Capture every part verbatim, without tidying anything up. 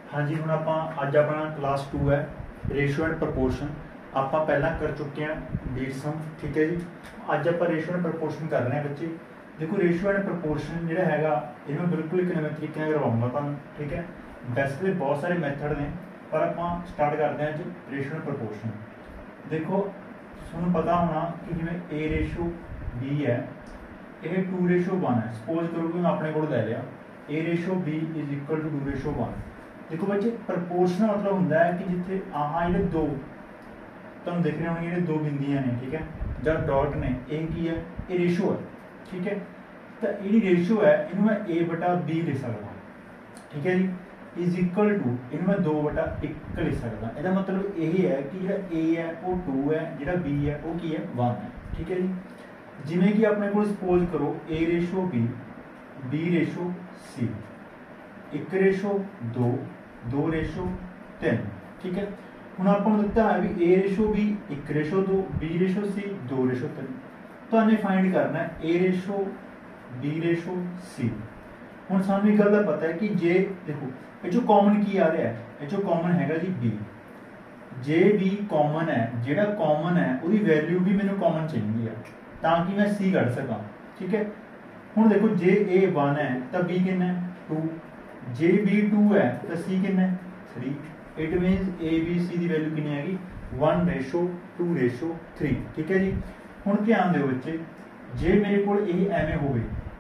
हाँ जी, हुण आपां अज अपना क्लास टू है रेशो एंड प्रपोर्शन। आपां पहला कर चुके हैं बीट सम, ठीक है जी। अज आपां रेशो एंड प्रपोर्शन कर रहे हैं बच्चे। देखो रेशो एंड प्रपोर्शन जिहड़ा हैगा इहनूं बिल्कुल एक नवें तरीके नाल करवाऊंगा तुहानूं, ठीक है। वैसे तो बहुत सारे मैथड ने पर आपां स्टार्ट करते हैं अज रेशो एंड प्रपोर्शन। देखो तुहानूं पता होना कि जिवें ए रेशो बी है, यह टू रेशो वन है। सपोज करो कि मैं अपने को लै लिया A ratio B is equal to two ratio one. देखो बच्चे प्रपोर्शनल मतलब होंदा है कि जिथे आह जो दो तुम देख रहे होंगे दो बिंदियां ने, ठीक है, जब डॉट ने ये की है ये रेशो है, ठीक है। तो ये रेशो है इनू मैं ए बटा बी लिख सकता, ठीक है जी, इज इक्वल टू इनू मैं दो बटा एक लिख सकता। इसका मतलब यही है कि जो ए है वो टू है, जो बी है वो की है वन है, ठीक है जी। जिमें कि अपने को सपोज करो A ratio B, B ratio C, एक रेशो दो, दो रेशो तीन, ठीक है। हुण आपां दिता है भी ए रेशो बी एक रेशो दो, बी रेशो सी दो रेशो तीन। तो हमने फाइंड करना है A ratio B ratio C. हुण सानूं एक गल दा पता है कि जे देखो ये जो कॉमन की आ रहा है, ये जो कॉमन हैगा जी बी, जे बी कॉमन है, जिहड़ा कॉमन है उसकी वैल्यू भी मैनूं कॉमन चाहिए है ताकि मैं सी कढ सकां, ठीक है। हुण देखो जे ए वन है तो बी कितना है टू, जे बी टू है तो सी कितना है three. It means A B C की वैल्यू कितनी हैगी one ratio two ratio three, ठीक है जी। हुण ध्यान दिओ बच्चे, जे मेरे को ये एवें होवे,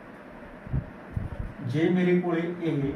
जे मेरे को ये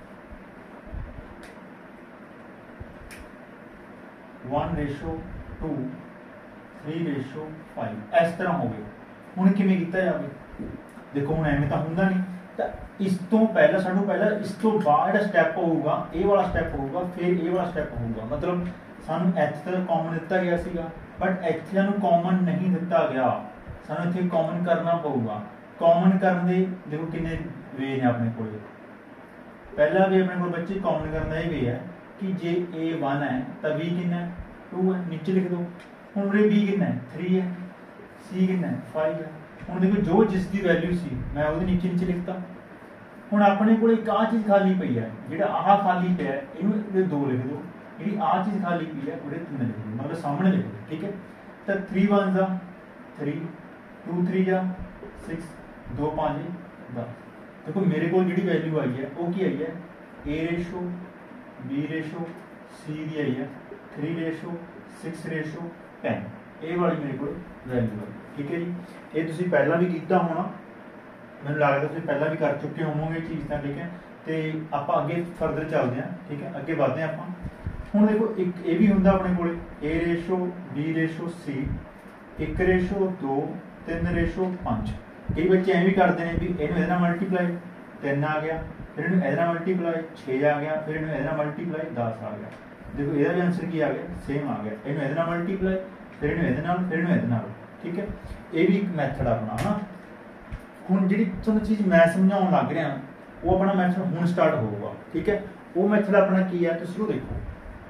one ratio two three ratio five इस तरह होवे, हुण किवें कीता जावे। देखो हुण एवें तां हुंदा नहीं, तो इस तो पहला सानू पहला इस तो बाद जिहड़ा स्टैप होगा ए वाला स्टैप होगा, फिर ए वाला स्टैप होगा। मतलब सानू इत्थे तक कॉमन दिता गया सीगा, बट इत्थे सानू कॉमन नहीं दिता गया, सानू इत्थे कॉमन करना पऊगा। कॉमन करन दे देखो किन्ने वे ने अपने कोल। पहला वे अपने कोल बच्चे कॉमन करन दा वे है कि जे ए वन है तो बी कितना है टू है, नीचे लिख दो। हुण उरे बी कितना है थ्री है, सी कितना है फाइव है। हुण देखो जो जिसकी वैल्यू सी मैं वो नीचे नीचे लिखता। हुण अपने को एक आ चीज़ खाली पई है, जिहड़ा आह खाली पिया इहनूं दो लिख दो, जिहड़ी आ चीज़ खाली पई है उहदे तीन लिख दो, मतलब सामने लिख दो, ठीक है। तो थ्री वन जा थ्री, टू थ्री जा सिक्स, दो पाँच दस। देखो मेरे को जिहड़ी वैल्यू आई है वो की आई है A ratio B ratio C की आई है three ratio six ratio ten, ये वाली मेरे को वैल्यू है, ठीक है जी। ये तुसीं पहला भी कीता होना, मैंने लगता तुसीं पहला भी कर चुके होवोगे चीज़ तां, ठीक है। तो आपां अगे फरदर चलते हैं, ठीक है, अगे बढ़ते हैं आपां। हुण देखो एक ये भी हुंदा अपने कोल A ratio B ratio C, एक रेशो दो तीन रेशो पाँच। कई बच्चे एवं भी करते हैं भी इहनूं इहदे नाल मल्टीप्लाई तीन आ गया, फिर इहनूं इहदे नाल मल्टीप्लाई छे आ गया, फिर इहनूं इहदे नाल मल्टीप्लाई दस आ गया। देखो इहदा भी आंसर की आ गया सेम आ गया, इहनूं इहदे नाल मल्टीप्लाई फिर इहनूं इहदे नाल फिर इहनूं इहदे नाल, ठीक है। ये भी एक मैथड अपना है ना। हुण जिहड़ी तुहानूं चीज़ मैं समझाउण लग रहा वो अपना मैथड हुण स्टार्ट होगा, ठीक है। वो मैथड अपना की है तुसीं वो देखो।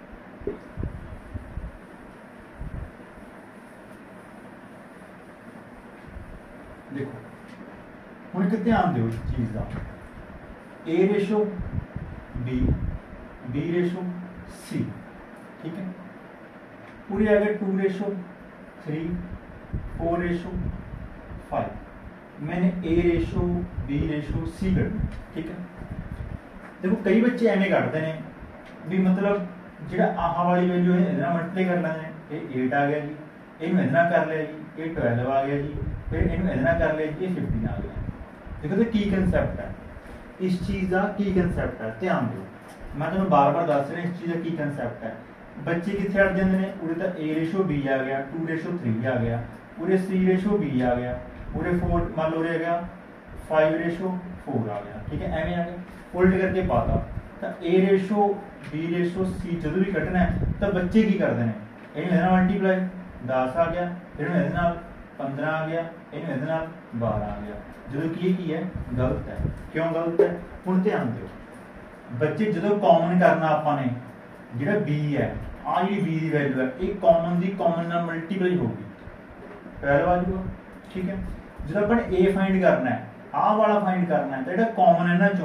देखो हुण एक ध्यान दिओ इस चीज़ का, A ratio B, B ratio C, ठीक है। पूरी आ गया two ratio three, four ratio five. मैंने A ratio B ratio C करनी, ठीक है। देखो कई बच्चे एवें करते हैं भी मतलब जिहड़ा आह वाली वैल्यू है इहदे नाल मल्टीप्लाई कर लेंगे, ये एट आ गया जी, इहनूं इहदे नाल कर लिया जी, ये ट्वेल्व आ गया जी, फिर इहनूं इहदे नाल कर लिया जी, ये फिफ्टीन आ गया। देखो तो की कंसैप्ट है इस चीज़ का, की कंसैप्ट है ध्यान दो। मैं तुहानूं बार बार दस रहा इस चीज़ का की कंसैप्ट है। बच्चे कित्थे अड़ जांदे ने, उरे तां ए रेशो बी आ गया, टू रेशो थ्री आ गया, उरे सी रेशो बी आ गया, उरे फोर मान लो उरे गया फाइव रेशो फोर आ गया, ठीक है, एवें आ गया उल्ट करके पाता। तो A ratio B ratio C जो भी कटना है तो बच्चे की करते हैं इहनूं इहदे नाल मल्टीप्लाई दस आ गया, फिर इहनूं इहदे नाल पंद्रह आ गया, इहनूं इहदे नाल बारह आ गया। जो कि की है गलत है, क्यों गलत है हुण ध्यान दो बच्चे। जो कॉमन करना आपाने जिहड़ा बी है आ जी बी की वैल्यू है ये कॉमन की कॉमन नाल मल्टीप्लाई होगी ट्वेल्व आ जाऊगा, ठीक है। जो अपन ए फाइंड करना है आ वाला फाइंड करना है तो जिहड़ा कॉमन है इन्हां चों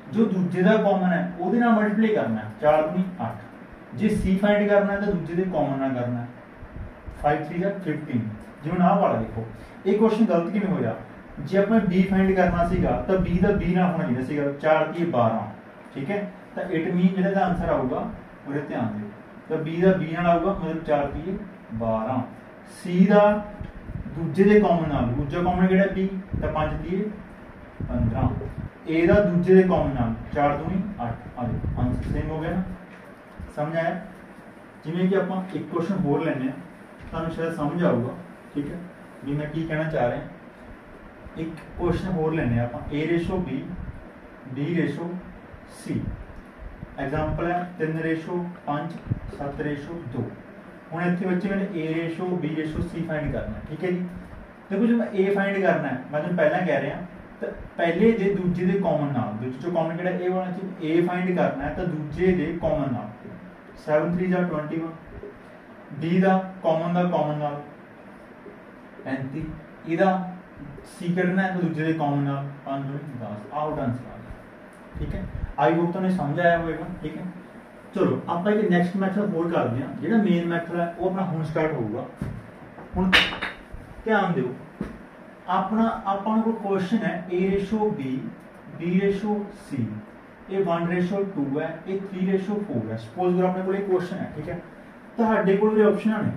जो दूजे का कॉमन है ਉਹਦੇ ਨਾਲ ਮਲਟੀਪਲਾਈ करना है, चार दूनी आठ। जे सी फाइंड करना है तो दूजे के कॉमन ਨਾਲ करना है, फाइव थ्री या फिफ्टीन। जिवें आह वाला देखो ये क्वेश्चन गलत किवें होया, जे अपने बी फाइंड करना सीगा तो बी का बी ना होना चाहिए सीगा, चार की बारह, ठीक है। तो इट मीन जिहड़ा आंसर आऊगा उहदे ध्यान दिओ, तो बी का बी नाल आऊगा मतलब चार की बारह। सी का दूजे के कॉमन नाल, दूजा कॉमन किहड़ा बी, तो पांच की पंद्रह। ए दा दूजे के कॉमन नाल, चार दूनी आठ। आ देखो आंसर सेम हो गया ना, समझ आया। जिवें कि आपां एक क्वेश्चन होर लैने आ, तुहानूं शायद समझ आऊगा, ठीक है भी मैं की कहना चाह रहा। एक क्वेश्चन होर लैने आपां, A ratio B, B ratio C. Example है तीन रेशो पाँच, सत्त रेशो दो। हुण इत्थे बच्चे मैंने A ratio B ratio C find करना है, ठीक है जी। देखो जो मैं ए फाइंड करना है, मैं तुहानूं पहलां कह रहा तो पहले जे दूजे के कॉमन नाल, दूजे चो कॉमन किहड़ा ए वाला चीज ए फाइंड करना है, तो दूजे के कॉमन नाल सैवन थ्री जा ट्वेंटी वन, बी का कॉमन का कॉमन नाल पैंती, इहदा सी कढ़ना है तो दूजे के कॉमन नाल पाँच दूनी दस। आउट आंसर आ गया, ठीक है। आई होप तुहानूं समझ आया होगा, ठीक है। चलो आप एक नैक्सट मैथड होर करते हैं, जिहड़ा मेन मैथड है वो अपना हुण स्टार्ट होगा। हुण ध्यान दिओ, अपना अपना कोई क्वेश्चन है A ratio B, B ratio C, ये वन रेशो टू है, ये थ्री रेशो फोर है। सपोज करो अपने को क्वेश्चन है, ठीक है। तुहाडे कोल ऑप्शन ने,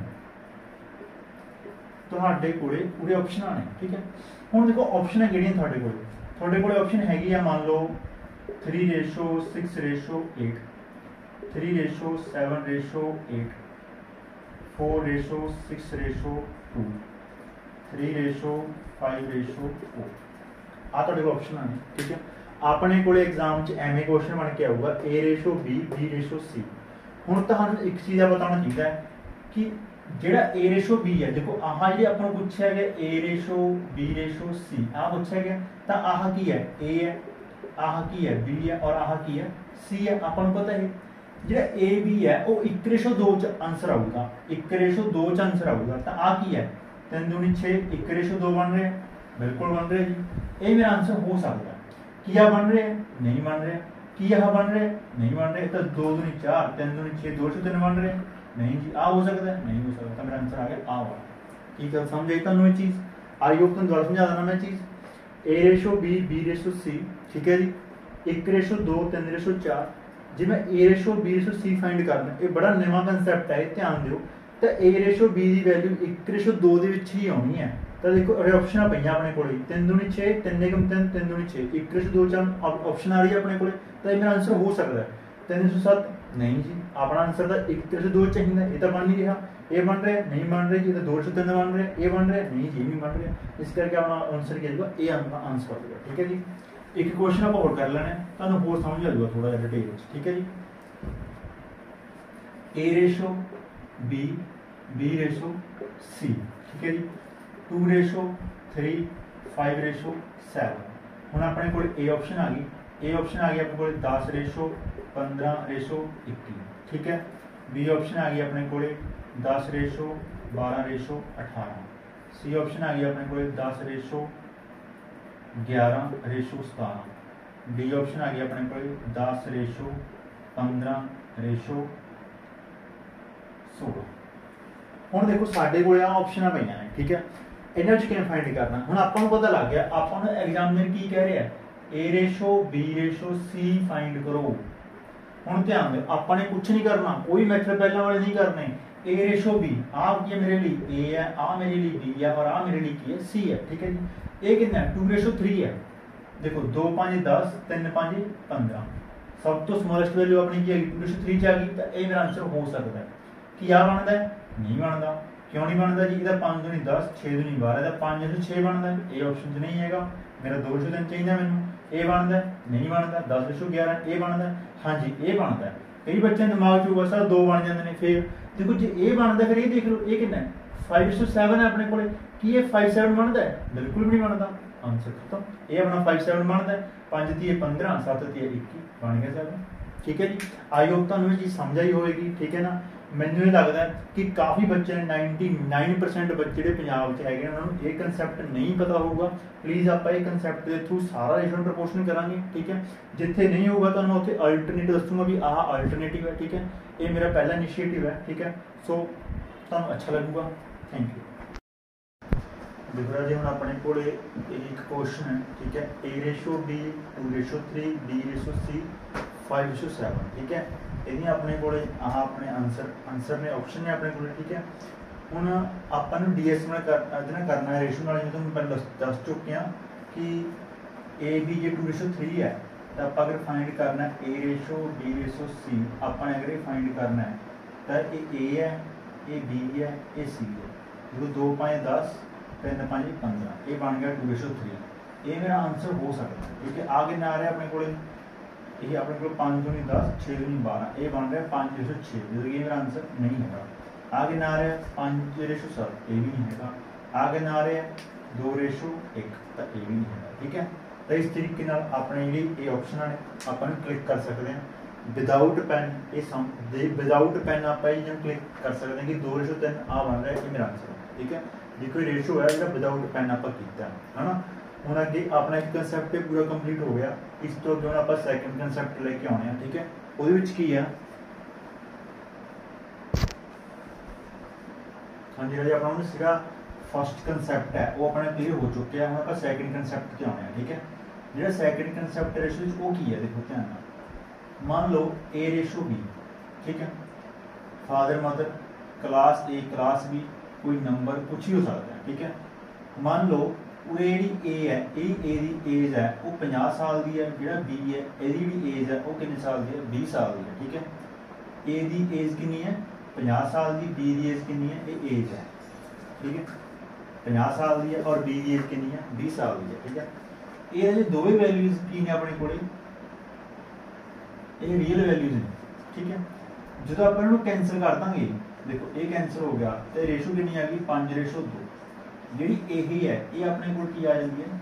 तुहाडे कोल पूरे ऑप्शन ने, ठीक है। हुण देखो ऑप्शन किहड़ियां तुहाडे कोल, तुहाडे कोल ऑप्शन हैगी आ, मान लो three ratio six ratio eight, three ratio seven ratio eight, four ratio six ratio two, three ratio five ratio four. आ तुहाडे कोल ऑप्शन ने, ठीक है। अपने को एग्जाम च एवं क्वेश्चन बन के आऊगा A ratio B, B ratio C. हुण तुहानूं एक चीज़ का पता होना चाहिए कि जिहड़ा ए रेशो बी है, देखो आह जी आपको पूछा गया A ratio B ratio C, आ पूछा गया तो आह की है ए है, आह की है बी है और आह की है सी है। आपको पता है जिहड़ा ए बी है वो एक रेशो दो च आंसर आऊगा, एक रेशो दो च आंसर आऊगा। तो आ की है तीन दूनी छे, एक रेशो दो बन रहे हैं, बिल्कुल बन रहे जी। ये मेरा आंसर हो सकता है। किया बन रहे नहीं बन रहे, किया बन रहे नहीं बन रहे, तो दो दूनी चार, तीन दूनी छे, दो सौ तीन बन रहे नहीं जी। आ हो सकता है नहीं हो सकता, मेरा आंसर आ गया आ वाला। ठीक है, समझ आई तुहानूं ये चीज़? आई होप तुहानूं दोबारा समझा देना मैं चीज़। A ratio B, B ratio C, ठीक है जी। एक रेशो दो, तीन रेशो चार। जे मैं A ratio B ratio C find करना, ये बड़ा नवा कंसैप्ट है, ध्यान दिओ। तो ए रेशो बी की वैल्यू एक रेशो दो के विच ही आनी है। तो देखो ऑप्शन पई अपने को तीन दूनी छे, तीन एकम तीन, तीन दूनी छे, एक रेशो दो चार ऑप्शन आ रही है अपने को। तो मेरा आंसर हो सकता है तीन रेशो सत्त नहीं जी। अपना आंसर तो एक रेशो दो चाहिए, ये तो बन नहीं रहा। ये बन रहे नहीं बन रहे जी, तो दो रेशो तीन बन रहे, ये बन रहे नहीं जी, नहीं बन रहे। इस करके अपना आंसर क्या होगा, ये अपना आंसर हो जाएगा। ठीक है जी। एक क्वेश्चन आप और कर लेना, तुहानूं होर समझ आ जाएगा थोड़ा जिहा डिटेल। ठीक है जी। A ratio B, B ratio C, ठीक है जी। Two ratio three, five ratio seven. हुण अपने को ए ऑप्शन आ गई, ए ऑप्शन आ गई अपने को दस रेशो पंद्रह रेशो इक्की, ठीक है। बी ऑप्शन आ गई अपने को दस रेशो बारह रेशो अठारह। सी ऑप्शन आ गई अपने को दस रेशो ग्यारह रेशो सतारह। डी ऑप्शन आ गया अपने को दस रेशो पंद्रह रेशो सोलह। हुण देखो साडे कोल ऑप्शन पईआं ने, ठीक है। इन्हां च किवें फाइंड करना, हुण आपां नूं पता लग गया। आपां नूं एग्जामिनर की कह रहा है, A ratio B ratio C find करो। हुण ध्यान दो, आपां ने कुछ नहीं करना, कोई मैथड पहले वाले नहीं करने। ए रेशो बी आ की है मेरे लिए ए है, आ मेरे लिए बी है और आ मेरे लिए की है सी है, ठीक है जी। ये कितना है, टू रेशो थ्री है। देखो दो पाँच दस, तीन पाँच पंद्रह। सब तो स्मॉलेस्ट वैल्यू अपनी की है टू रेशो थ्री च आ गई। तो ये मेरा आंसर हो सकता है। कि आ बनता है नहीं बनता, क्यों नहीं बनता जी? इहदा पाँच दूनी दस, छे दूनी बारह, इहदा पाँच रेशो छे बनता है। ये ऑप्शन च नहीं है। मेरा दो रेशो तीन चाहिए मैनूं, ये बनता है नहीं बनता। दस रेशो ग्यारह, ये बनता है हाँ जी, ये बनता है। कई बच्चों के दिमाग च बस दो बन जाते हैं। फिर देखो जो ये बनता है, फिर ये देख लो ये कितना है, फाइव रेशो सैवन है अपने को। कि ये फाइव सैवन बनता है? बिल्कुल भी नहीं बनता। आंसर खत्म। ये अपना फाइव सैवन बनता है। पाँच तीए पंद्रह, सत्त तीए इक्की, बन गया सैवन। ठीक है जी। आई होप तुहानूं ये चीज़ समझ आई होगी, ठीक है ना। ਮੈਨੂੰ ਇਹ ਲੱਗਦਾ ਕਿ ਕਾਫੀ ਬੱਚੇ ਨੇ निन्यानवे परसेंट ਬੱਚੇ ਜਿਹੜੇ ਪੰਜਾਬ 'ਚ ਹੈਗੇ ਉਹਨਾਂ ਨੂੰ ਇਹ ਕਨਸੈਪਟ ਨਹੀਂ ਪਤਾ ਹੋਊਗਾ। ਪਲੀਜ਼ ਆਪਾਂ ਇਹ ਕਨਸੈਪਟ ਦੇ ਥਰੂ ਸਾਰਾ ਰੇਸ਼ੋ ਪ੍ਰਪੋਰਸ਼ਨ ਕਰਾਂਗੇ, ਠੀਕ ਹੈ। ਜਿੱਥੇ ਨਹੀਂ ਹੋਊਗਾ ਤੁਹਾਨੂੰ ਉੱਥੇ ਅਲਟਰਨੇਟਿਵ ਦੱਸੂਗਾ ਵੀ ਆਹ ਅਲਟਰਨੇਟਿਵ ਹੈ, ਠੀਕ ਹੈ। ਇਹ ਮੇਰਾ ਪਹਿਲਾ ਇਨੀਸ਼ੀਏਟਿਵ ਹੈ, ਠੀਕ ਹੈ। ਸੋ ਤੁਹਾਨੂੰ ਅੱਛਾ ਲੱਗੂਗਾ। Thank you. देखो जी, हम अपने को एक क्वेश्चन है, ठीक है। A ratio B, two ratio three, B ratio C, five ratio seven, ठीक है। ये अपने को आह अपने आंसर आंसर ने ऑप्शन ने अपने को, ठीक है। हुण आपां नूं डी एस में कर करना है रेशो नाल, जिवें पहले दस दस चुके हैं कि ए बी जे टू रेशो थ्री है तो आप अगर फाइंड करना है A ratio B ratio C, आपने अगर ये फाइंड करना है तो ये ए है, ये बी है, ये सी है। जो दो पाँच दस तीन पाँच पंद्रह, ये बन गया टू रेशो थ्री। ये मेरा आंसर हो सकता है, ठीक है। आगे ना आ रहा अपने को ये अपने को पाँच दूनी दस, छः दूनी बारह, ये बन रहा है पाँच रेशो छः, जो ये मेरा आंसर नहीं है। आगे ना आ रहा है पाँच रेशो सात, ये भी नहीं है। आगे ना आ रहा है दो रेशो एक, तो ये भी नहीं है, ठीक है। तो इस तरीके अपने ये ऑप्शन है अपन क्लिक कर सकते हैं विदाउट पैन। ये सम विदाउट पैन आप क्लिक कर सकते हैं कि दो रेशो तीन आ बन रहा है, ये मेरा आंसर है, ठीक है। जो कोई रेशो है जो विदाउट पैन आप किया है ना। हूँ अगे अपना एक कंसैप्ट पूरा कंप्लीट हो गया। इस तो अगे आप सैकेंड कंसैप्ट लेके आने हैं, ठीक है। वो की है हाँ जी, जो अपना सीगा फस्ट कंसैप्ट है वो अपना क्लीयर हो चुके हैं। हम आप सैकेंड कंसैप्ट से आने हैं, ठीक है। जो सैकेंड कंसैप्ट रेशो वो की है, देखो ध्यान नाल। मान लो ए रेशो बी, ठीक है। Father mother, class A class B, कोई नंबर कुछ ही हो सकता है, ठीक है। मान लो जी ए है, ए दी एज है वो पचास साल की है, जो बी है यदी भी एज है वो कितने साल की है, बीस साल की है, ठीक है। ए दी एज कितनी है, पचास साल की, बी दी एज कितनी है, ये एज है, ठीक है। पचास साल की है और बी दी एज कितनी है, बीस साल की है, ठीक है। ये जो दोवें वैल्यूज की ने अपने को रियल वैल्यूज ने, ठीक है। जो अपन कैंसल कर देंगे, देखो ये कैंसल हो गया तो रेशो कितनी आ गई, पाँच रेशो दो। जी यही है ये अपने को की आ जाती है,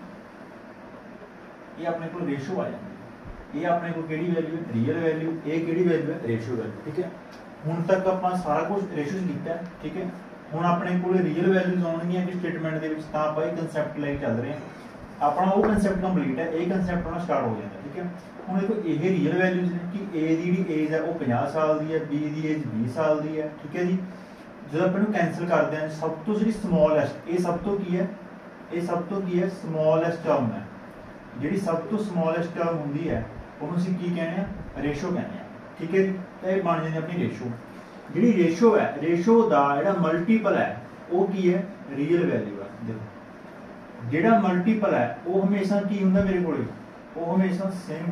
ये अपने को रेशो आ जाती है। ये अपने को केड़ी वैल्यू है, रियल वैल्यू। ये केड़ी वैल्यू है, रेशो वैल्यू, ठीक है। हुण तक आप सारा कुछ रेशो किया है, ठीक है। हुण अपने को रियल वैल्यूज आउणगियां कि स्टेटमेंट दे विच, तां आपां ये कंसैप्ट लेके चल रहे हैं। अपना वो कंसैप्ट कंप्लीट है, ये कंसैप्ट होना स्टार्ट हो जाता है, ठीक है। हुण देखो ये रियल वैल्यूज ने कि ए दी जी एज है वो पचास साल की है, बी दी एज बीस साल की है, ठीक है जी। जो अपन कैंसल करते हैं सब तो जी स्मॉलेस्ट, ये सब तो की है, ये सब तो की है स्मॉलेस्ट टर्म है। जी सब तो स्मॉलेस्ट टर्म होंगी है उन्होंने की कहने हैं, रेशो कहने हैं, ठीक है। तो ये बन जाती अपनी रेशो। जी रेशो है, रेशो का जो मल्टीपल है वो की है, रियल वैल्यू है। देखो जो मल्टीपल है वो हमेशा की होंगे मेरे को, वो हमेशा सेम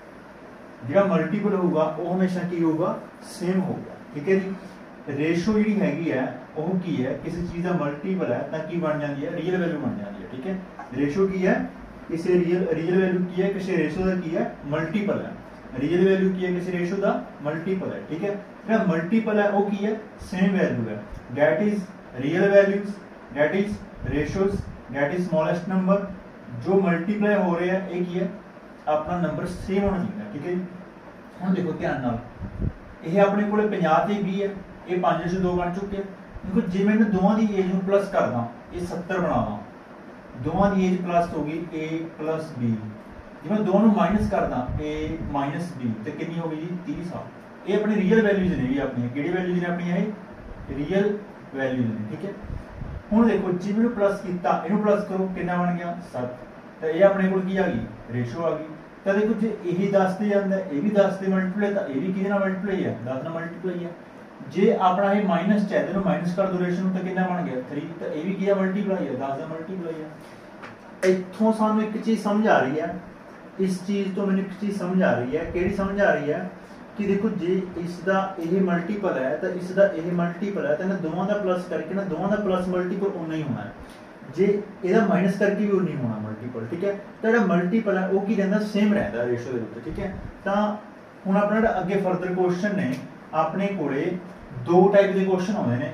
होगा। जो मल्टीपल होगा वो हमेशा की होगा, सेम होगा, ठीक है जी। रेशो जी हैगी है वो की है, किसी चीज़ का मल्टीपल है तो की बन जाती है, रियल वैल्यू बन जाती है, ठीक है। रेशो की है किसी रियल रियल वैल्यू की है, किसी रेशो का की है, मल्टीपल है। रियल वैल्यू की है किसी रेशो का मल्टीपल है, ठीक है। जो मल्टीपल है वो की है, सेम वैल्यू है। That is real values, that is ratios, that is smallest number. जो मल्टीप्लाई हो रहे हैं ये की है, अपना नंबर सेम होना चाहिए, ठीक है जी। हम देखो ध्यान नाल, ये अपने को पचास ते बीस है, ये पाँच रेशो दो बन चुके हैं। देखो जे मैं दोवां की एज में प्लस कर दा, ये सत्तर बनावा, दोवां की एज प्लस होगी ए प्लस बी। जो मैं दोनों माइनस कर दा, ए माइनस बी, तो कितनी होगी जी, तीस साल। ये अपनी रियल वैल्यूज ने, भी अपनी कि वैल्यूज ने अपनी है, रियल वैल्यूज ने, ठीक है। हुण देखो जी मैं प्लस किया, इनू प्लस करो कितना बन गया, सत्त। तो ये अपने को आ गई, रेशो आ गई। तो देखो जो यही दस से जाता है, ये भी दस से मल्टीप्लाई, तो ये भी कि मल्टीप्लाई है, दस ना मल्टीप्लाई है। जे अपना ये माइनस च है तो माइनस कर दो रेशो तो कितना बन गया, थ्री। तो ये भी क्या मल्टीप्लाई है, दस का मल्टीप्लाई है। इत्थों सानू एक चीज़ समझ आ रही है, इस चीज़ तो मैंने एक चीज़ समझ आ रही है, केड़ी समझ आ रही है कि देखो जे इसका ये मल्टीपल है तो इसका ये मल्टीपल है, तो इन्हें दोवां का प्लस करके ना, दोवां का प्लस मल्टीपल उन्ना ही होना है। जे ਇਹਦਾ माइनस करके भी उन्नी होना मल्टीपल, ठीक है। तो जो मल्टीपल है वो की रहता, सेम रहता रेशो के उत्ते, ठीक है। तो हुण अपना अगे फर्दर क्वेश्चन ने अपने कोले दो टाइप के क्वेश्चन आते हैं।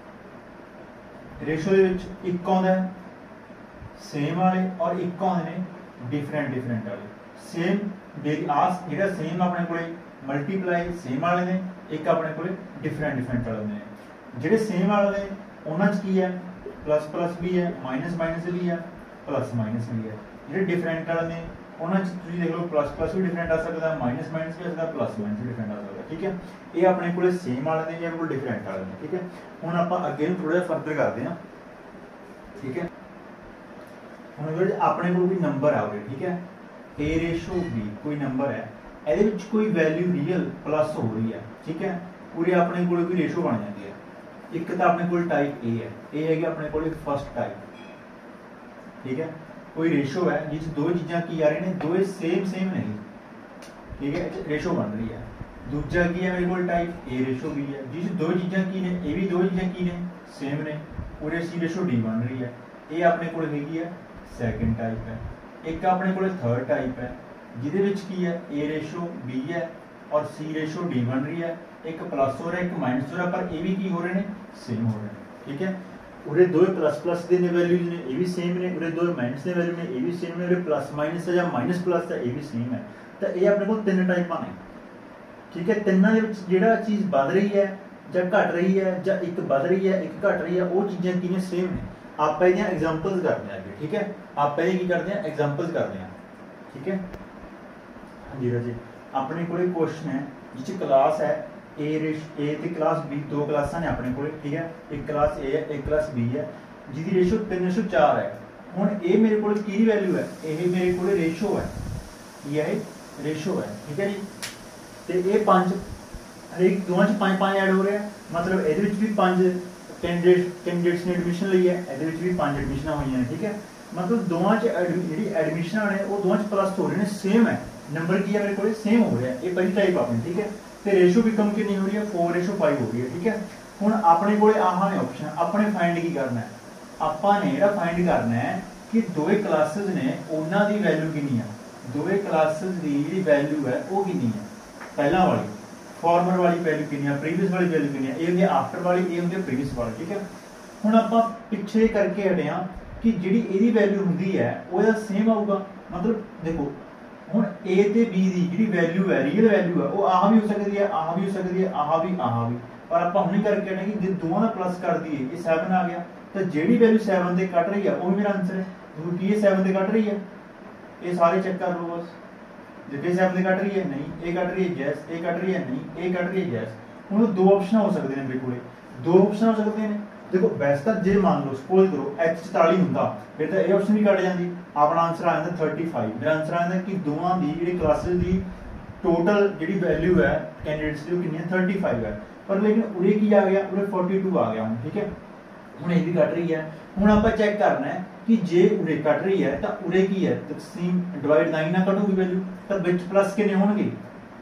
रेशो के एक आता है सेम वाले और एक आते हैं डिफरेंट डिफरेंट वाले। सेम आस ਜਿਹੜਾ सेम ਆਪਣੇ ਕੋਲੇ ਮਲਟੀਪਲਾਈ सेम ਵਾਲੇ ਨੇ, ਇੱਕ ਆਪਣੇ ਕੋਲੇ ਡਿਫਰੈਂਟ ਡਿਫਰੈਂਟ ਵਾਲੇ ਨੇ। ਜਿਹੜੇ सेम ਵਾਲੇ ਨੇ ਉਹਨਾਂ 'ਚ ਕੀ ਹੈ, प्लस प्लस भी है, माइनस माइनस भी है, प्लस माइनस भी है। ਜਿਹੜੇ ਡਿਫਰੈਂਟ ਵਾਲੇ ਨੇ ਉਹਨਾਂ 'ਚ ਤੁਸੀਂ ਦੇਖ ਲਓ प्लस प्लस भी डिफरेंट आ सकता है, माइनस माइनस भी आ सकता है, प्लस माइनस भी डिफरेंट आ सकता है। ठीक है, ये अपने को सेम वाले ने या बिल्कुल डिफरेंट वाले ने। ठीक है, हुण आपां अगे नूं थोड़ा फर्दर करते हैं। ठीक है, हुण अगर अपने को कोई नंबर आ गया, ठीक है, ए रेशो बी कोई नंबर है, ਇਹਦੇ ਵਿੱਚ कोई वैल्यू रियल प्लस हो रही है। ठीक है, पूरी अपने को कोई रेशो बन जाती है। एक तो अपने को टाइप ए है, ए है अपने को फर्स्ट टाइप। ठीक है, कोई रेशो है जिस दो चीज़ां की आ रही ने, दो सेम सेम नहीं। ठीक है, रेशो बन रही है। दूजा की है मेरे को टाइप ए रेशो बी है, जिस दो चीज़ां की ने, ये भी दो चीज़ां की ने सेम ने, पूरे सी रेशो डी बन रही है। ये अपने को हैगी है सैकेंड टाइप है। एक अपने को थर्ड टाइप है जिहदे विच की है ए रेशो बी है और सी रेशो डी बन रही है। एक प्लस हो रहा है, एक माइनस हो रहा है, पर ये भी की हो रहे हैं, सेम हो रहे हैं। ठीक है, उरे दो प्लस प्लस के वैल्यूज ने, ये भी सेम ने, उरे दो माइनस के वैल्यू ने, ये भी सेम ने, उरे प्लस माइनस है या माइनस प्लस है, ये भी सेम है। तो ये अपने को तीन टाइप ने। ठीक है, तिना जो चीज़ बढ़ रही है या घट रही है, या एक बढ़ रही है एक घट रही है, वो चीज़ें की ने सेम ने। आप ये एग्जाम्पल्स करते हैं। ठीक है, आप ये करते हैं एग्जाम्पल्स करते हैं। ठीक है, हाँ जी राजी, अपने को क्वेश्चन है जिस क्लास है ए रेश ए ते क्लास बी, दो क्लासा ने अपने को। ठीक है, एक क्लास ए है एक क्लास बी है, जिसकी रेशो तीन रेशो चार है। हुण ये मेरे को की वैल्यू है, ये मेरे को रेशो है, यह रेशो है। ठीक है जी, तो ये पांच हरेक दोवां च पांच पांच ऐड हो रहे हैं, मतलब ये भी पांच कैंडिडेट कैंडिडेट्स ने एडमिशन ली है, ये भी पांच एडमिशन हुई हैं। ठीक है, मतलब दोवां च जी एडमिशन ने वो दोवां च प्लस हो रहे हैं, सेम है नंबर की है मेरे को सेम हो रहा है। ये पहली टाइप अपनी। ठीक है, तो रेशो भी कम कितनी हो रही है, फोर रेशो फाइव हो रही है। ठीक है, हुण अपने को आह ने ऑप्शन, अपने फाइंड की करना है, आपने जो फाइंड करना है कि दोवे क्लासेस ने उन्हां दी वैल्यू कितनी है, दोवे क्लासेस की जी वैल्यू है वो कितनी है, पहला वाली फॉर्मर वाली वैल्यू कितनी है, प्रीवियस वाली वैल्यू कितनी है, ये होंगे आफ्टर वाली, ये होंगे प्रीवियस वाली। ठीक है, हुण आपां पिछे करके हटे हां कि जिहड़ी इहदी वैल्यू हुंदी है वो सेम आऊगा। मतलब देखो हुण ए ते बी दी जिहड़ी वैल्यू है, रियल वैल्यू है, वो आह भी हो सकती है, आह भी हो सकती है, आह भी आह भी, पर आपां हुण करके हटे कि जे दोवां दा प्लस कर दईए ये सैवन आ गया, तो जिहड़ी वैल्यू सैवन ते कट रही है वो मेरा आंसर है। देखो कि ये सैवन ते कट रही है, ये सारे चेक कर लो बस। जे सैवन ते कट रही है नहीं, ये कट रही है जैस, ये कट रही है नहीं, ये कट रही है जैस। हुण दो ऑप्शन हो सकते हैं मेरे को, दो ऑप्शन हो सकते हैं। देखो वैसे तो जे मान लो सपोज करो एच चौताली होंदा, फिर तो ये ऑप्शन भी कट जाती, अपना आंसर आ जाता थर्टी फाइव। मेरा आंसर आ जाता कि दोवां दी जिहड़ी क्लासेस की टोटल जिहड़ी वैल्यू है कैंडिडेट्स की कितनी है, थर्टी फाइव है। पर लेकिन उरे की आ गया, उरे फोर्टी टू आ गया हूँ। ठीक है, हुण ये भी कट रही है। हुण आपां चेक करना है कि जे उरे कट रही है तो उरे की है, तकसीम डिवाइड नाइन ना कटूगी वैल्यू, तो विच प्लस कितने होणगे,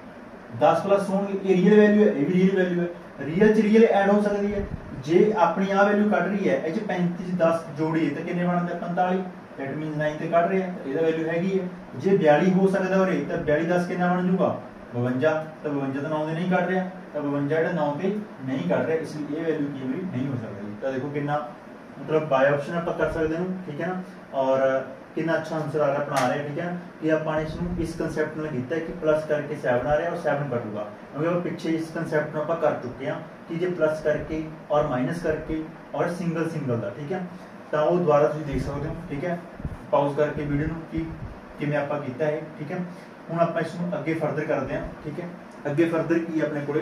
दस प्लस होणगे। ये रियल वैल्यू है, ये भी रियल वैल्यू है, रियल च रियल ऐड हो सकती है। जे अपनी आ वैल्यू कट रही है, ये पैंतीस दस जोड़िए तो कितने बनते पैंताली, दैट मीनस नाइन तो कट रहे हैं, ये वैल्यू हैगी है। जे बयाली हो सकता है तो बयाली दस कितना बन जूगा बवंजा, तो बवंजा तो नौ से नहीं कट रहा, तो बवंजा जो नौ से नहीं कट रहा, इसलिए ये वैल्यू की मेरी नहीं हो सकती। तो देखो कितना मतलब बाय ऑप्शन आप कर सकते हैं। ठीक है ना, और कितना अच्छा आंसर आ रहा बना रहे हैं। ठीक है, कि आपने इसमें इस कंसैप्ट में किया है कि प्लस करके सैवन आ रहा है और सैवन कटूगा, क्योंकि आप पिछले इस कंसैप्ट में आप कर चुके हैं कि जो प्लस करके और माइनस करके और सिंगल सिंगल का। ठीक है, तो वो दोबारा तुम देख सकते हो। ठीक है, पाउज करके वीडियो कि किमें आपां कीता है। ठीक है, हुण आपां इसनूं अगे फर्दर करते हैं। ठीक है, अगे फर्दर की अपने कोले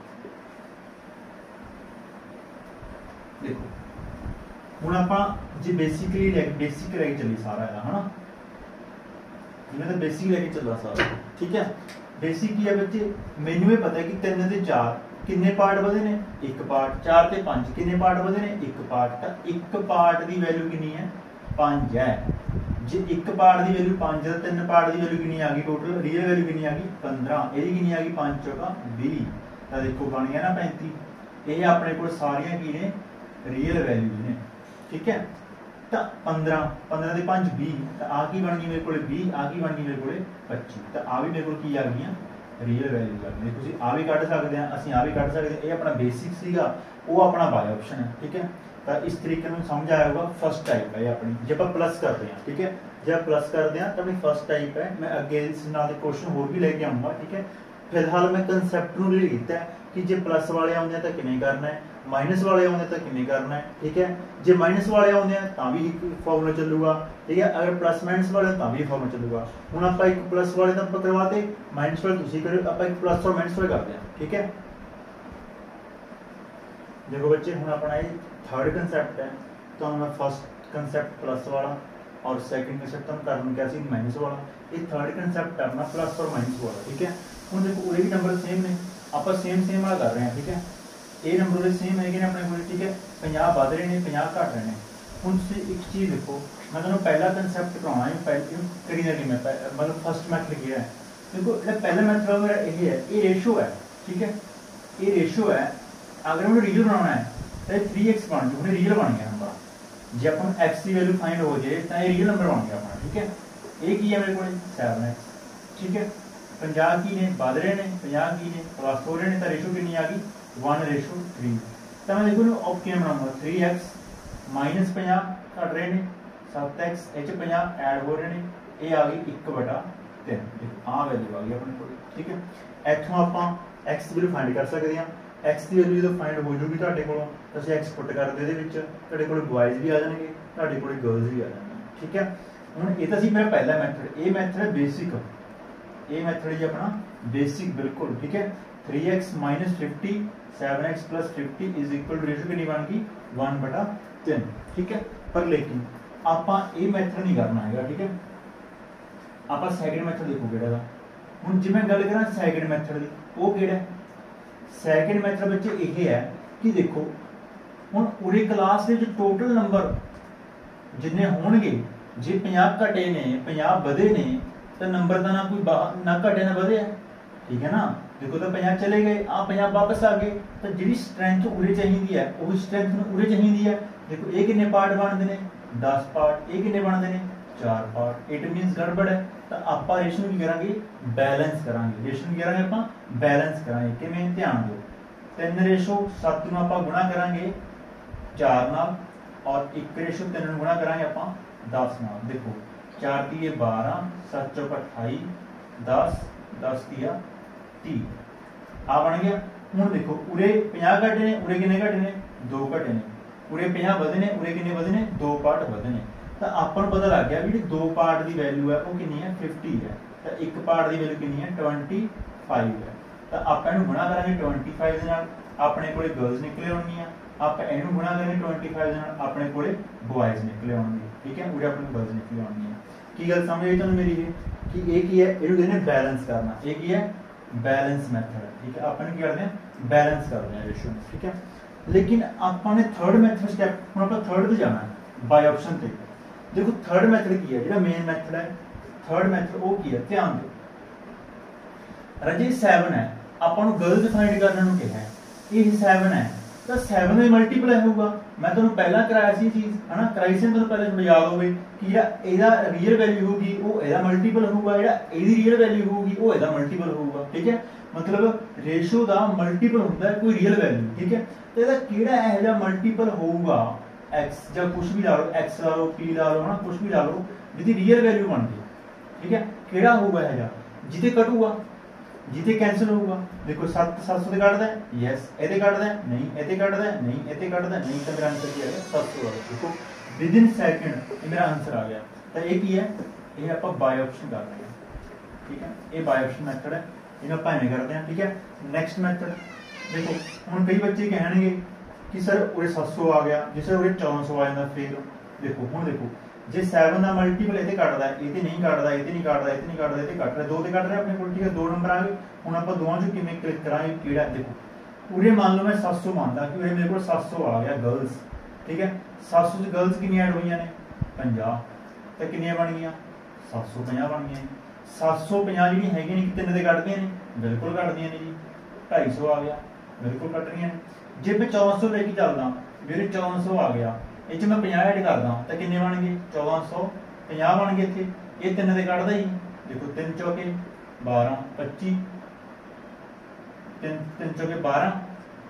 देखो, हुण आपां जे बेसिकली बेसिक लैके चली सारा है ना, मैं तो बेसिक लैके चला सारा। ठीक है, बेसिक की है बच्चे, मैनू ये पता है कि तीन ते चार किन्ने पार्ट बधे ने, एक पार्ट, चार ते पांच किन्ने पार्ट बधे ने, एक पार्ट। तो एक पार्ट की वैल्यू कितनी है, पांच है। जे एक पार्ट की वैल्यू पांच है, तीन पार्ट की वैल्यू कितनी आ गई, टोटल रियल वैल्यू कितनी आ गई पंद्रह, ये कितनी आ गई पांच चौका बीस, तो देखो बन गया ना पैंती। ये अपने को सारियां की ने रियल वैल्यूज ने। ठीक है, तो पंद्रह पंद्रह के पांच बीस, तो आ की बन गई मेरे को बीस, आ की बन गई मेरे को पच्ची, तो आ भी मेरे को की आ गई रियल वैल्यू करनी। तुसीं आ भी कढ़ सकते हैं, असीं आ भी कढ़ सकते हैं। ये अपना बेसिक सीगा, वो अपना बाय ऑप्शन है। ठीक है, तो इस तरीके में समझ आया होगा। फर्स्ट टाइप है ये अपनी, जब आप प्लस करते हैं। ठीक है, जब प्लस करते हैं तो अपनी फर्स्ट टाइप है, मैं अगे इस नाल दे क्वेश्चन होर भी लेके आऊँगा, ठीक है। फिलहाल मैं कंसैप्ट नूं रिलेट कीता है कि जे प्लस वाले आउंदे तो किवें करना है, माइनस वाले आउंदे तो किवें करना है, ठीक है। जे माइनस वाले आउंदे हैं तां भी एक फॉर्मूला चलूगा, ठीक है। अगर प्लस माइनस वाले तां भी फॉर्मूला चलूगा। हुण आपां एक प्लस वाले तां आपां करवाते, माइनस वाले तुसीं करो, आपां एक प्लस और माइनस वाले करदे हां, ठीक है। देखो बच्चे हुण अपना ये थर्ड कंसैप्ट है, तो मैं फर्स्ट कंसैप्ट प्लस वाला और सेकंड कंसैप्ट हम करना क्या सी माइनस वाला, ये थर्ड कंसैप्ट है अपना प्लस और माइनस वाला, ठीक है। हुण देखो उरे भी नंबर सेम ने, आपां सेम सेम वाला कर रहे हैं, ठीक है। ये नंबर उरे सेम है कि अपने को, ठीक है। पचास वध रहे हैं, पचास घट रहे हैं। हुण तुसीं एक चीज़ देखो, मैं तुहानूं पहला कंसैप्ट कराउणा है, पहले करी ना कि मैं मतलब फर्स्ट मैथड किया है। देखो जो पहला मैथड है मेरा यही है, ये रेशो है, ठीक है। ये रेशो है, अगर मैं रियल बनाना है तो थ्री एक्स बन जू, रियल बन गया नंबर। जे अपन एक्स की वैल्यू फाइंड हो जाए तो ये रियल नंबर बन गया अपना, ठीक है। ये की है मेरे को सैवन एक्स, ठीक है। पचास की ने वध रहे हैं, पचास की ने प्लस हो रहे हैं, तो रेशो कितनी आ गई वन रेशो थ्री। तो मैं देखो ओके बनाऊंगा थ्री एक्स माइनस पचास घट रहे हैं, सत्त एक्स एच पचास ऐड हो रहे हैं, ये आ गई एक बटा तीन, आ वैल्यू आ गई अपने को, ठीक है। इत्थों आप एक्स की वैल्यू फाइंड कर सकते हैं। एक्स की वैल्यू जो फाइंड हो जूगी तुहाडे कोलों, तुसीं एक्स पुट कर दे, तुहाडे कोल बॉयज़ भी आ जाएंगे, तुहाडे कोल गर्ल्स भी आ जाएंगे, ठीक है। हुण ये तो सी मेरा पहला मैथड, ये मैथड है बेसिक, ये मैथड जी अपना बेसिक बिल्कुल, ठीक है। Three X minus fifty seven X plus fifty is equal to ratio कितनी बन गई वन बटा तीन, ठीक है। पर लेकिन आपां ये मैथड नहीं करना है, ठीक है। आपां सैकंड मैथड देखो किहड़ा। हुण जे मैं गल करां सैकंड मैथड दी, वो किहड़ा है? सैकंड मैथड बच्चे यह है कि देखो हुण उरे क्लास के टोटल नंबर जिन्ने होणगे, जे पचास घटे ने पचास वधे ने तो नंबर का ना कोई ना घटे ना वधे, ठीक है ना। देखो तो पचास चले गए, आ पचास वापस आ गए, तो जी स्ट्रेंथ उरे चाहिए है वही स्ट्रेंथ उरे चाहिए है। देखो ये कितने पार्ट बनते हैं दस पार्ट, ये कितने बनते हैं चार पार्ट। इट मीनस गड़बड़ है, तो आप रेशो की करेंगे बैलेंस करांगे, रेशो की करेंगे आप बैलेंस करांगे। किवें ध्यान दो, तीन रेशो सत्त नूं आपां गुणा करांगे चार नाल, और एक रेशो तीन नूं गुणा करांगे आपां दस नाल। देखो चार तीए बारह, सत्त चौक अठाई, दस दस तीया तीह, आ बन गया। हुण देखो उरे पचास घटे ने, उरे कितने घटे ने दो घटे ने, उरे पचास वधे ने, उरे कितने वधे ने दो पार्ट वधे ने। तो आपां नूं पता लग गया भी दो पार्ट की वैल्यू है वो कितनी है फिफ्टी है, तो एक पार्ट की वैल्यू कितनी है ट्वेंटी फाइव है। तो आप इहनूं गुणा करांगे ट्वेंटी फाइव दे नाल, अपने कोले गर्ल्स निकले आउणगीਆਂ। आप इहनूं गुणा करांगे ट्वेंटी फाइव दे नाल, अपने कोले बॉयज़ निकले आउणगे, ठीक है। उरे अपने गर्ल्स निकले आउणगीਆਂ। की गल समझ आई तुहानूं मेरी? कि ये की है, इहनूं कहंदे बैलेंस करना। ये की है बैलेंस मैथड है, ठीक है। अपन की करते हैं बैलेंस करते हैं रेशो, ठीक है। लेकिन आपने थर्ड मैथड स्टैप हुण आपां थर्ड ते जाना है बाय ऑप्शन ते। देखो थर्ड मैथड की है, जो मेन मैथड है थर्ड मैथड वो की है, ध्यान दो राजे सैवन है, आपां नूं गर्ल्स फाइंड करने नूं कहा है, ये सैवन है तो सैवन में मल्टीप्लाई होगा। मैं तुहानूं पहला कराया सी चीज़ है ना, कराई सी तुहानूं पहले याद होवे कि जिहड़ा इहदा रियल वैल्यू होगी वो इहदा मल्टीपल होगा, जिहड़ा इहदी रियल वैल्यू होगी वो इहदा मल्टीपल होगा, ठीक है। मतलब रेशो दा मल्टीपल हुंदा है कोई रियल वैल्यू, ठीक है। तो इहदा किहड़ा इहो जिहा मल्टीपल होऊगा एक्स जां कुछ भी ला लो, एक्स ला लो पी ला लो है ना, कुछ भी ला लो जिहदी रियल वैल्यू बनदी, ठीक है। किहड़ा होऊगा इहो जिहा जिते कटूगा, जिते कैंसिल होगा। देखो सत्त सत्त सौ कटदा है, यस इहते कटदा है नहीं, इहते कटदा है नहीं, इहते कटदा है नहीं, तो मेरा आंसर क्या है सत्त सौ। देखो विद इन सेकंड ये मेरा आंसर आ गया। तो ये की है, ये आप बाय ऑप्शन कर रहे हैं, ठीक है। ये बाय ऑप्शन मैथड है, इन्हें आप एवें करते हैं, ठीक है। नैक्सट मैथड देखो हुण कई बच्चे कहणगे कि सर उरे सत्त सौ आ गया, जे सर उरे चौदह सौ आ जांदा, फिर देखो हुण देखो जे सैवन का मल्टीपल इहते कटदा है, इहते नहीं कटदा, इहते नहीं कटदा, इहते नहीं कटदा, इहते कट रहा, दो ते कट रहा अपने कोल, ठीक है। दो नंबर आ गए। हुण आपां दोवां चों किवें क्लिक करांगे किहड़ा, देखो उरे मान लो मैं सत्त सौ मानदा कि उरे मेरे कोल सत्त सौ आ गया गर्ल्स, ठीक है। सत्त सौ च गर्ल्स कितनियां ऐड होईयां ने पचास, तो कितनियां बन गईयां सत्त सौ पचास बन गईयां। सत्त सौ पचास जिहड़ियां हैगियां ने कितने दे कटदियां ने, बिल्कुल कटदियां ने जी, ढाई सौ आ गया, बिल्कुल कट रही हैं। जे मैं चौदह सौ लेके चलदा, मेरे चौदह सौ आ गया, ये मैं पचास ऐड करदा तो कितने बन गए चौदह सौ पचास बन गए। इत्थे ये तीन दे कटदा ही, देखो तीन चौके बारह पच्ची, तीन तीन चौके बारह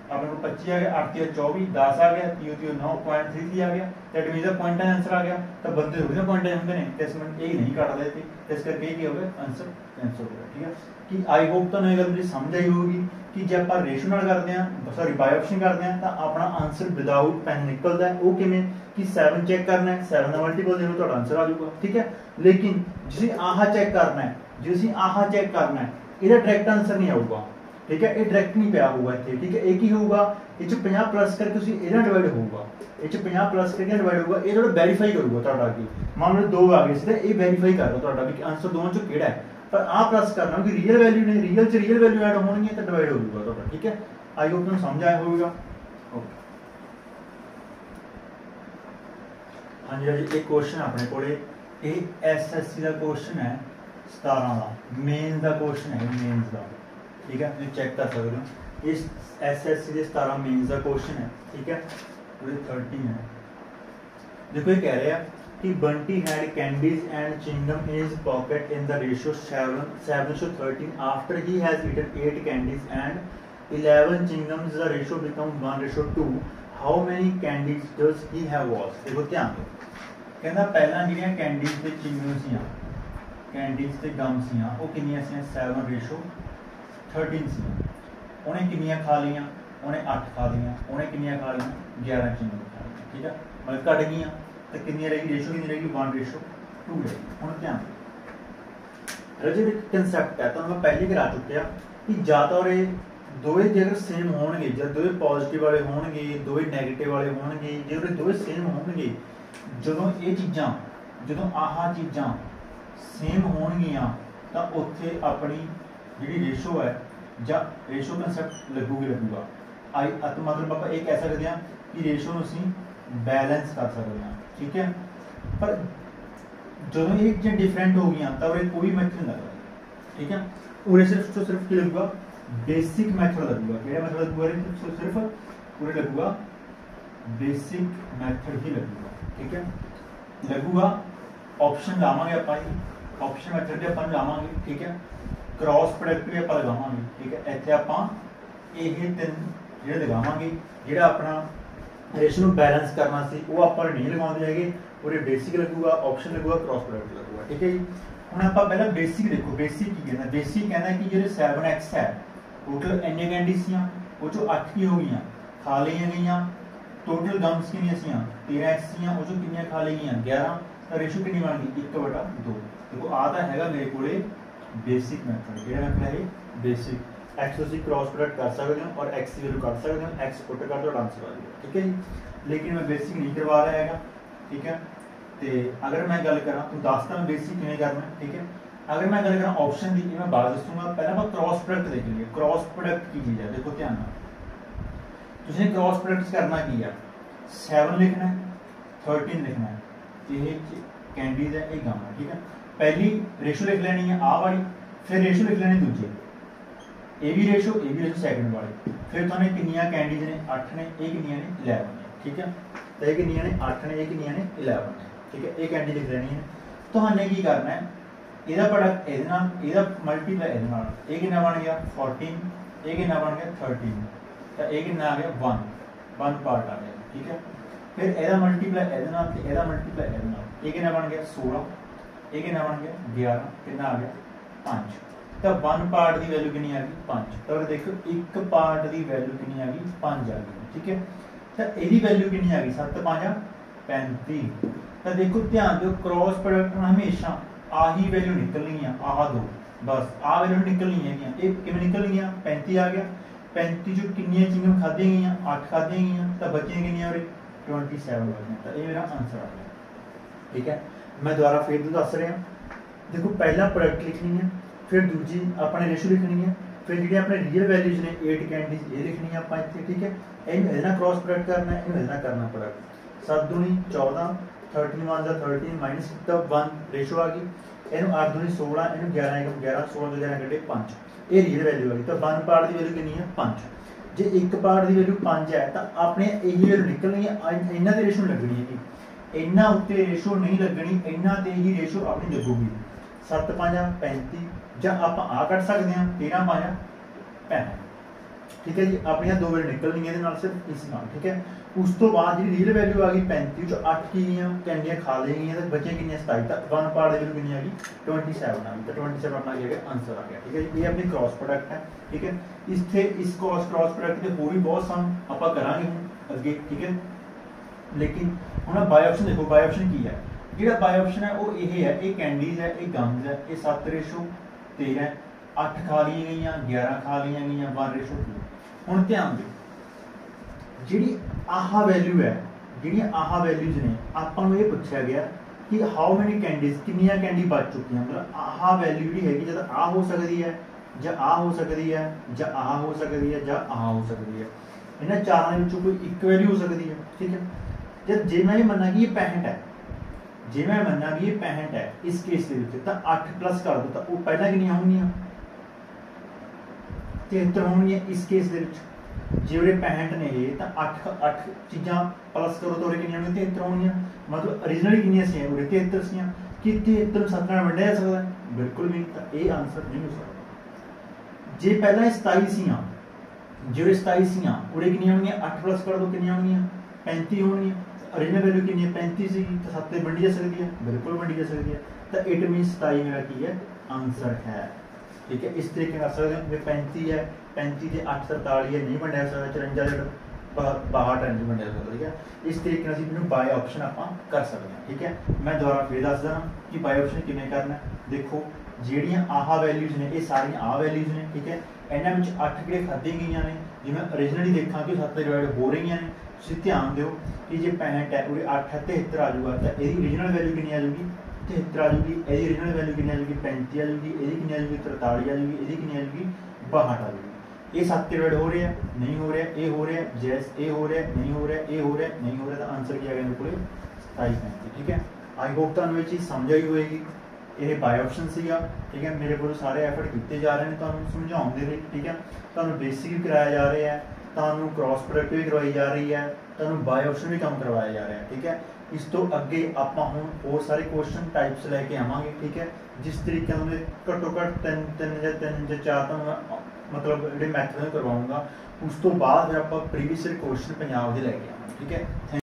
अपने को पच्ची आ गया, अठ तीस चौबीस, दस आ गया, तीस तीस नौ पॉइंट थ्री थ्री आ गया, दैट मीन द पॉइंट का आंसर आ गया। तो बंदे थोड़ी ना पॉइंट होंगे ने, इस मिनट यही नहीं काट देते, इस करके ये हो गया आंसर कैंसल हो गया। ठीक है कि आई होप तो ये गल समझ आई होगी कि जब आप रेशो नाल करते हैं, सॉरी बाय ऑप्शन करते हैं, तो अपना आंसर विदाउट पेन निकलता है। वो किवें कि सैवन चेक करना है, सैवन का मल्टीपल देखो तो आंसर आ जाऊगा। ठीक है, लेकिन जिसे आह चेक करना है, जिसे आह चेक करना है, ਇਹਦਾ डायरेक्ट आंसर नहीं आऊगा। ठीक है, ये डायरेक्ट नहीं पिया होगा इत्थे। ठीक है, एक ही होगा ਇਹ ਚ पचास प्लस करके ਤੁਸੀਂ ਇਹਦਾ डिवाइड होगा, ਇਹ ਚ पचास प्लस करके डिवाइड होगा, ਇਹ ਥੋੜਾ ਵੈਰੀਫਾਈ ਕਰੂਗਾ ਤੁਹਾਡਾ ਕੀ ਮੰਨ ਲਓ ਦੋ ਆ ਗਏ ਸੀ ਤੇ ਇਹ ਵੈਰੀਫਾਈ ਕਰ ਲਓ ਤੁਹਾਡਾ ਵੀ ਆंसर ਦੋਵਾਂ ਚੋਂ ਕਿਹੜਾ ਹੈ। पर आ प्लस करना कि रियल वैल्यू ने रियल च रियल वैल्यू ऐड होनी है तो डिवाइड हो जाएगा ਤੁਹਾਡਾ। ठीक है, आई होप ਤੁਹਾਨੂੰ समझ आया होगा। ओके हाँ जी जी, एक क्वेश्चन अपने कोले ये एसएससी का क्वेश्चन है सतारह का, मेन का क्वेश्चन है मेन्स का। ठीक है, तुम चेक कर सकते हो इस एसएससी के सतारह मेन्स का क्वेश्चन है। ठीक है, पूरे थर्टी है। देखो ये कह रहे हैं कि Bunty had candies and chewing-gum in his pocket in the ratio seven seven to thirteen. After he has eaten eight candies and eleven chewing-gums, the ratio become one ratio two. How many candies does he have was? देखो ध्यान दो, कहना पहला ਜਿਹੜੀਆਂ candies ਤੇ chewing-gum ਸੀਆਂ, candies ਤੇ gum ਸੀਆਂ, ਉਹ ਕਿੰਨੀਆਂ ਸੀਆਂ seven ratio thirteen ਸੀਆਂ। ਉਹਨੇ ਕਿੰਨੀਆਂ ਖਾ ਲਈਆਂ, ਉਹਨੇ ਅੱਠ ਖਾ ਲਈਆਂ, ਉਹਨੇ ਕਿੰਨੀਆਂ ਖਾ ਲਈਆਂ ग्यारह chewing-gum ਖਾ ਲਈਆਂ। ठीक है, मतलब ਘਟ ਗਈਆਂ तो कितनी रहेगी रेशो, कितनी रहेगी वन रेशो टू रहेगी। हुण ध्यान जो एक कंसैप्ट है तो मैं पहले करा चुके कि या तो ये दोवे जे अगर सेम होणगे, जब दोवे पॉजिटिव वाले होणगे, दोवे नैगेटिव वाले होणगे, जे उहरे दोवे सेम होणगे, जदों ये चीज़ां जदों आह चीज़ां सेम होणगियां तो उत्थे अपनी जिहड़ी रेशो है ਜਾਂ रेशो कंसैप्ट लगूगी लगूगा आई मतलब आप ये कह सकते हैं कि रेशो नूं असीं बैलेंस कर सकते हैं। ठीक है, पर जो ये चीज़ें डिफरेंट हो गई तो उरे कोई मैथड नहीं लगता। ठीक है, उरे सिर्फ तो सिर्फ क्या लगेगा बेसिक मैथड लगेगा। क्या मैथड लगेगा सिर्फ उरे लगेगा बेसिक मैथड ही लगेगा। ठीक है, लगेगा ऑप्शन लावांगे आपां, ऑप्शन मैथड भी आपां लावांगे। ठीक है, क्रॉस प्रोडक्ट भी आपां लगावांगे। ठीक है, इत्थे आपां ये तीन जिहड़े लगावांगे, जिहड़ा अपना रेशो बैलेंस करना सी वो आप नहीं लगाते है, पूरे बेसिक लगूगा, ऑप्शन लगूगा, क्रॉस प्रोडक्ट लगूगा। ठीक है जी, हम आप पहले बेसिक देखो, बेसिक की कहना, बेसिक कहना कि जो सैवन एक्स है टोटल इन्ने कैंडी सी वो चो अठ की हो गई खा ली गई, टोटल गम्स किनिया सी तेरह एक्स सी वो चो किनिया खा ली गई ग्यारह, तो रेशो कितनी बन गई एक बटा दो। देखो आ तो है मेरे को बेसिक मैथड, जो मैथड है बेसिक एक्स तुम क्रॉस प्रोडक्ट कर सकते हो और एक्स की वैल्यू कर सकते हो, एक्स पुट कर दो आंसर आ जाएगा। ठीक है जी, लेकिन मैं बेसिक नहीं करवा रहा है। ठीक है, तो अगर मैं गल करा तो दसता मैं बेसिक किवें करना। ठीक है, अगर मैं गल करा ऑप्शन की मैं बाद दसूँगा, पहले मैं क्रॉस प्रोडक्ट देख लीजिए। क्रॉस प्रोडक्ट की चीज़ है, देखो ध्यान तुझे क्रॉस प्रोडक्ट करना की है, सैवन लिखना है, थर्टीन लिखना है, ये कैंडीज है, ये गम है। ठीक है, पहली रेशो लिख लेनी है आ वाली, फिर रेशो लिख लेनी दूजे ए भी रेशो ए भी रेशो सैकेंड वाली, फिर तुमने किनिया कैंडीज ने अठ ने, ये किनिया ने इलेवन ने। ठीक है, तो ये किनिया ने अठ ने, ये किनिया ने इलेवन ने। ठीक है, ये कैंडी लिख लेनी है। तो हमने की करना है, ਇਹਦਾ प्रोडक्ट ਇਹਦੇ ਨਾਲ, ਇਹਦਾ मल्टीप्लाई ਇਹਦੇ ਨਾਲ, ਇਹ ਕਿੰਨਾ बन गया फोर्टीन, ਇਹ किन्ना बन गया थर्टीन, तो ये किन्ना आ गया वन, वन पार्ट आ गया। ठीक है, फिर ਇਹਦਾ मल्टीप्लाई ਇਹਦੇ ਨਾਲ ਤੇ ਇਹਦਾ मल्टीप्लाई ਇਹਦੇ ਨਾਲ, ਇਹ किन्ना बन गया सोलह, ਇਹ किन्ना बन गया ग्यारह, किन्ना आ गया पाँच। तो वन पार्ट की वैल्यू कितनी आ गई पाँच, तो देखो एक पार्ट की वैल्यू कितनी आ गई पाँच आ गई। ठीक है, तो यही वैल्यू कितनी आ गई सत्त पाँच पैंती। तो देखो ध्यान दो क्रॉस प्रोडक्ट में हमेशा आही वैल्यू निकलनी है, आह दो बस आ वैल्यू निकलनी है। ये किवें निकलनी है, पैंती आ गया, पैंती जो कितनी चिंगम खादी गई अठ खादी गई, तो बचिया कितनी और ट्वेंटी सैवन बची, तो ये मेरा आंसर आ गया। ठीक है, मैं दोबारा फिर दस रहा, देखो पहला प्रोडक्ट लिखनी है, फिर दूजी अपने रेशो लिखनी है, फिर जी अपने रियल वैल्यूज ने एट कैंडीज ये लिखनी है आप इतने। ठीक है, इन्हें क्रॉस प्रोडक्ट करना है, इन्हें करना प्रोडक्ट सत्त दूनी चौदह, थर्टीन वन का थर्टीन माइनस वन रेशो आ गई, इन अठ दूनी सोलह, इन ग्यारह एक ग्यारह, सोलह दो ग्यारह कटे पाँच, ये रियल वैल्यू आ गई। तो वन पार्ट की वैल्यू कितनी है पाँच, जो एक पार्ट की वैल्यू पाँच है तो अपने यही वैल्यू निकलनी है, इन्हों की रेशो लगनी है, इन्हों उत्ते रेशो नहीं लगनी, इन्हों से ही रेशो अपनी लगूगी सत्त पाँच पैंती, ਜਾਂ ਆਪਾਂ ਆ ਕੱਢ ਸਕਦੇ ਹਾਂ तेरह पाँच पैंठ। ठीक है जी, अपनी दो वारी निकलनी है सिर्फ इस नाल, ठीक है। उस तो बाद जी रीयल वैल्यू आ गई पैंती, चो अठ की कैंडियां खा लेंगी तो बचिया कि सताई, तो वन पार्ट की कितनी आ गई ट्वेंटी सैवन आ गई, तो ट्वेंटी सैवन अपना क्या आंसर आ गया, ठीक है जी। ये अपनी क्रॉस प्रोडक्ट है, ठीक है। इतने इस क्रॉस क्रॉस प्रोडक्ट के होर भी बहुत सम आप करांगे हूँ अगे, ठीक है। लेकिन हम बाय ऑप्शन देखो, बाय ऑप्शन की है, जो बाय ऑप्शन है वो ये है, ये कैंडीज है, ये गम्स है, ये सत्त रेशो तेरह, अठ खा ली गई, ग्यारह खा ली गई, वन रेशो टू। हुण ध्यान दो, जी आह वैल्यू है, जी आह वैल्यूज ने आपां नूं ये पूछा गया कि हाउ मैनी कैंडीज, कितनियां कैंडी बच चुकी, मतलब आह वैल्यू जी हैगी जब आ हो सकती है, ਜਾਂ आ हो सकती है, ਜਾਂ आ हो सकती है, ਜਾਂ आ हो सकती है, इन्हां चारां विचों कोई एक वैल्यू हो सकती है, ठीक है। जब जे मैं ये मन्ना कि ये पैंसठ है, जे मैं मन्ना भी ये पैंसठ है इस केस के विच, तां अठ प्लस कर दो तो वो पहला कितनियां होणगियां तिहत्तर होणगियां इस केस के विच। जे उरे पैंसठ ने ये तो अठ अठ चीज़ां प्लस करो तो उरे कितनियां होणगियां तिहत्तर होणगियां, मतलब ओरिजिनली कितनियां सी उरे तिहत्तर सी, कि तिहत्तर सत्त नाल वंडिया जा सकदा है, बिल्कुल भी, तो ये आंसर नहीं हो सकदा। जे पहला सताई सी, जे उरे सताई सी उरे कितनियां होणगियां अठ प्लस कर दो कितनियां होणगियां पैंती होणगियां, ओरिजिनल वैल्यू कितनी है पैंती सी, तो सत्त ते वंडी जा सकती है, बिल्कुल वंडी जा सकती है, तो इट मीन सताई मेरा की है आंसर है, ठीक है। इस तरीके कर सकते हैं, पैंती है, पैंती से अठ तरताली है नहीं वंडिया सकता, चुरंजा बाहठ है नहीं वंडिया सकता, ठीक है। इस तरीके से इन्होंने बाय ऑप्शन आप कर सकते हैं, ठीक है। मैं दोबारा फिर दस देना कि बाय ऑप्शन किमें करना। देखो ਜਿਹੜੀਆਂ आह वैल्यूज ने ये सारिया आ वैल्यूज ने, ठीक है। इन्होंने में अठ कि खाधी गई ने, जिवें ओरिजिनली देखा कि सत्त डिवाइड हो रही ने, तुसीं ध्यान दिओ कि जे पैंसठ है उरे अठ है तिहत्तर आ जाऊगा, तो यदी ओरिजिनल वैल्यू कितनी आ जाऊगी तिहत्तर आ जाऊगी, यदी ओरिजिनल वैल्यू कितनी आ जाऊगी पैंती आ जाऊगी, यदी कितनी आ जाऊगी तरताली आ जाऊगी, यदी कितनी आ जाऊगी बाहठ आ जाऊगी। ये सत्त डिवाइड हो रहे हैं नहीं हो रहा, ये हो रहा है जैस, ये हो रहा है नहीं हो रहा, ये हो रहा है नहीं हो रहा, तो आंसर क्या आ गया मेरे को सताई पैंती, ठीक है। आई होप तुहानूं ये चीज़ समझ आई होएगी। ये बाय ऑप्शन सीगा, ठीक है। मेरे को सारे एफर्ट किए जा रहे हैं तुहानूं समझाउण दे लई, ठीक है। तुहानूं बेसिक भी कराया जा रहा है, तुहानूं क्रॉस प्रोडक्ट भी करवाई जा रही है, तुहानूं बाय ऑप्शन भी कम करवाया जा रहा है, ठीक है। इस तो अगे आपां हुण होर सारे क्वेश्चन टाइप्स लैके आवांगे, ठीक है। जिस तरीके नाल घट्टो घट्ट तीन तीन जां तीन जां चार तुहानूं मतलब जिहड़े मैथड करवाऊंगा, उस तो बाद फिर आपां प्रीवियस क्वेश्चन पंजाब दे लैके आवांगे, ठीक है।